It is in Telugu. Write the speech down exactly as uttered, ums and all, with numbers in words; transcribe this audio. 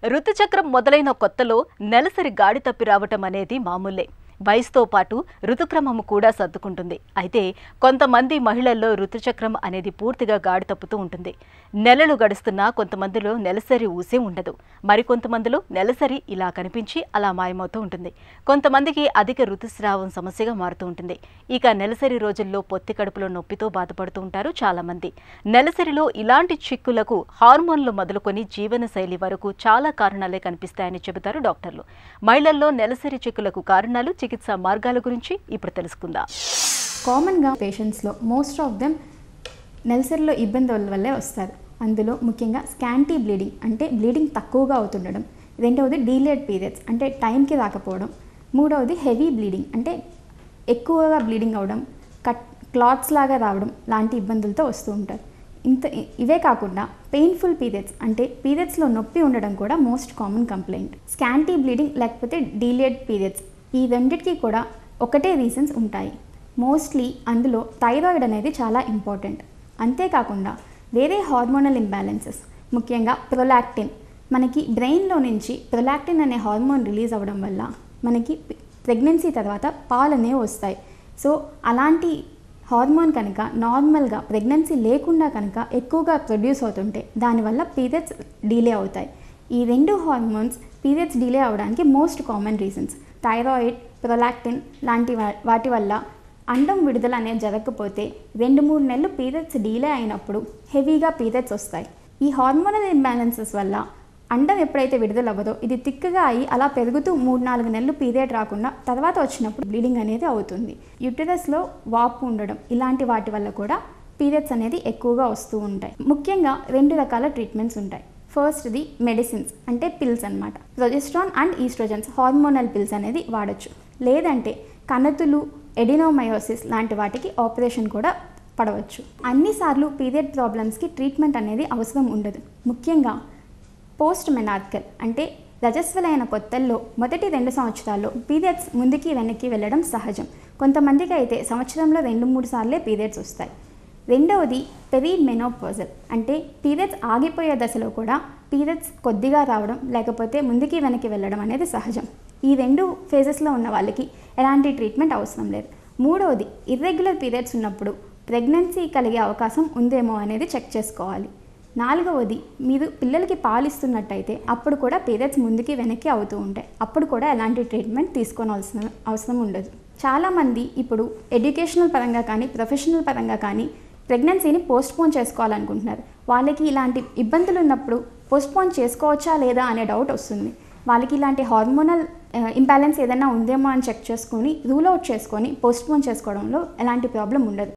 ఋతుచక్రం మొదలైన కొత్తలో నెలసరి గాడి తప్పి రావటం అనేది మామూలే. వయసుతో పాటు ఋతుక్రమము కూడా సర్దుకుంటుంది. అయితే కొంతమంది మహిళల్లో ఋతుచక్రం అనేది పూర్తిగా గాడి తప్పుతూ ఉంటుంది. నెలలు గడుస్తున్నా కొంతమందిలో నెలసరి ఊసే ఉండదు. మరికొంతమందిలో నెలసరి ఇలా కనిపించి అలా మాయమవుతూ ఉంటుంది. కొంతమందికి అధిక ఋతుస్రావం సమస్యగా మారుతూ ఉంటుంది. ఇక నెలసరి రోజుల్లో పొత్తి కడుపులో నొప్పితో బాధపడుతూ ఉంటారు చాలామంది. నెలసరిలో ఇలాంటి చిక్కులకు హార్మోన్లు మొదలుకొని జీవనశైలి వరకు చాలా కారణాలే కనిపిస్తాయని చెబుతారు డాక్టర్లు. మహిళల్లో నెలసరి చిక్కులకు కారణాలు, చికిత్సా మార్గాల గురించి ఇప్పుడు తెలుసుకుందాం. కామన్గా పేషెంట్స్లో మోస్ట్ ఆఫ్ దెమ్ నెలసరిలో ఇబ్బందుల వల్లే వస్తారు. అందులో ముఖ్యంగా స్కాంటీ బ్లీడింగ్ అంటే బ్లీడింగ్ తక్కువగా అవుతుండడం, రెండవది డీలేడ్ పీరియడ్స్ అంటే టైంకి రాకపోవడం, మూడవది హెవీ బ్లీడింగ్ అంటే ఎక్కువగా బ్లీడింగ్ అవడం, కట్ క్లాత్స్ లాగా రావడం లాంటి ఇబ్బందులతో వస్తూ ఉంటారు. ఇంత ఇవే కాకుండా పెయిన్ఫుల్ పీరియడ్స్ అంటే పీరియడ్స్లో నొప్పి ఉండడం కూడా most common complaint. Scanty bleeding లేకపోతే డీలేడ్ పీరియడ్స్ ఈ రెండింటికి కూడా ఒకటే రీజన్స్ ఉంటాయి. మోస్ట్లీ అందులో థైరాయిడ్ అనేది చాలా ఇంపార్టెంట్. అంతేకాకుండా వేరే హార్మోనల్ ఇంబ్యాలెన్సెస్, ముఖ్యంగా ప్రొలాక్టిన్, మనకి బ్రెయిన్లో నుంచి ప్రొలాక్టిన్ అనే హార్మోన్ రిలీజ్ అవ్వడం వల్ల మనకి ప్రెగ్నెన్సీ తర్వాత పాలు అనేవి వస్తాయి. సో అలాంటి హార్మోన్ కనుక నార్మల్గా ప్రెగ్నెన్సీ లేకుండా కనుక ఎక్కువగా ప్రొడ్యూస్ అవుతుంటే దానివల్ల పీరియడ్స్ డిలే అవుతాయి. ఈ రెండు హార్మోన్స్ పీరియడ్స్ డిలే అవడానికి most common reasons. Thyroid, prolactin లాంటి వాటి వల్ల అండం విడుదల అనేది జరగకపోతే రెండు మూడు నెలలు పీరియడ్స్ డిలే అయినప్పుడు హెవీగా పీరియడ్స్ వస్తాయి. ఈ హార్మోనల్ ఇంబ్యాలెన్సెస్ వల్ల అండం ఎప్పుడైతే విడుదల అవ్వదో ఇది తిక్కగా అయ్యి అలా పెరుగుతూ మూడు నాలుగు నెలలు పీరియడ్ రాకుండా తర్వాత వచ్చినప్పుడు బ్లీడింగ్ అనేది అవుతుంది. యూటరస్లో వాపు ఉండడం ఇలాంటి వాటి వల్ల కూడా పీరియడ్స్ అనేది ఎక్కువగా వస్తూ ఉంటాయి. ముఖ్యంగా రెండు రకాల ట్రీట్మెంట్స్ ఉంటాయి. ఫస్ట్ది మెడిసిన్స్ అంటే పిల్స్ అనమాట. Progesterone and oestrogens hormonal pills అనేది వాడచ్చు. లేదంటే కణతులు, ఎడినోమయోసిస్ లాంటి వాటికి ఆపరేషన్ కూడా పడవచ్చు. అన్నిసార్లు పీరియడ్ ప్రాబ్లమ్స్కి ట్రీట్మెంట్ అనేది అవసరం ఉండదు. ముఖ్యంగా పోస్ట్ మెనార్కల్ అంటే రజస్వలైన కొత్తల్లో మొదటి రెండు సంవత్సరాల్లో పీరియడ్స్ ముందుకి వెనక్కి వెళ్ళడం సహజం. కొంతమందికి అయితే సంవత్సరంలో రెండు మూడు సార్లే పీరియడ్స్ వస్తాయి. రెండవది పెరి మెనోపాజల్ అంటే పీరియడ్స్ ఆగిపోయే దశలో కూడా పీరియడ్స్ కొద్దిగా రావడం లేకపోతే ముందుకి వెనక్కి వెళ్ళడం అనేది సహజం. ఈ రెండు ఫేజెస్లో ఉన్న వాళ్ళకి ఎలాంటి ట్రీట్మెంట్ అవసరం లేదు. మూడవది ఇర్రెగ్యులర్ పీరియడ్స్ ఉన్నప్పుడు ప్రెగ్నెన్సీ కలిగే అవకాశం ఉందేమో అనేది చెక్ చేసుకోవాలి. నాలుగవది మీరు పిల్లలకి పాలిస్తున్నట్టయితే అప్పుడు కూడా పీరియడ్స్ ముందుకి వెనక్కి అవుతూ ఉంటాయి. అప్పుడు కూడా ఎలాంటి ట్రీట్మెంట్ తీసుకోవాల్సిన అవసరం ఉండదు. చాలామంది ఇప్పుడు ఎడ్యుకేషనల్ పరంగా కానీ ప్రొఫెషనల్ పరంగా కానీ ప్రెగ్నెన్సీని పోస్ట్పోన్ చేసుకోవాలనుకుంటున్నారు. వాళ్ళకి ఇలాంటి ఇబ్బందులు ఉన్నప్పుడు పోస్ట్పోన్ చేసుకోవచ్చా లేదా అనే డౌట్ వస్తుంది. వాళ్ళకి ఇలాంటి హార్మోనల్ ఇంబ్యాలెన్స్ ఏదైనా ఉందేమో అని చెక్ చేసుకొని రూల్ అవుట్ చేసుకొని పోస్ట్పోన్ చేసుకోవడంలో ఎలాంటి ప్రాబ్లం ఉండదు.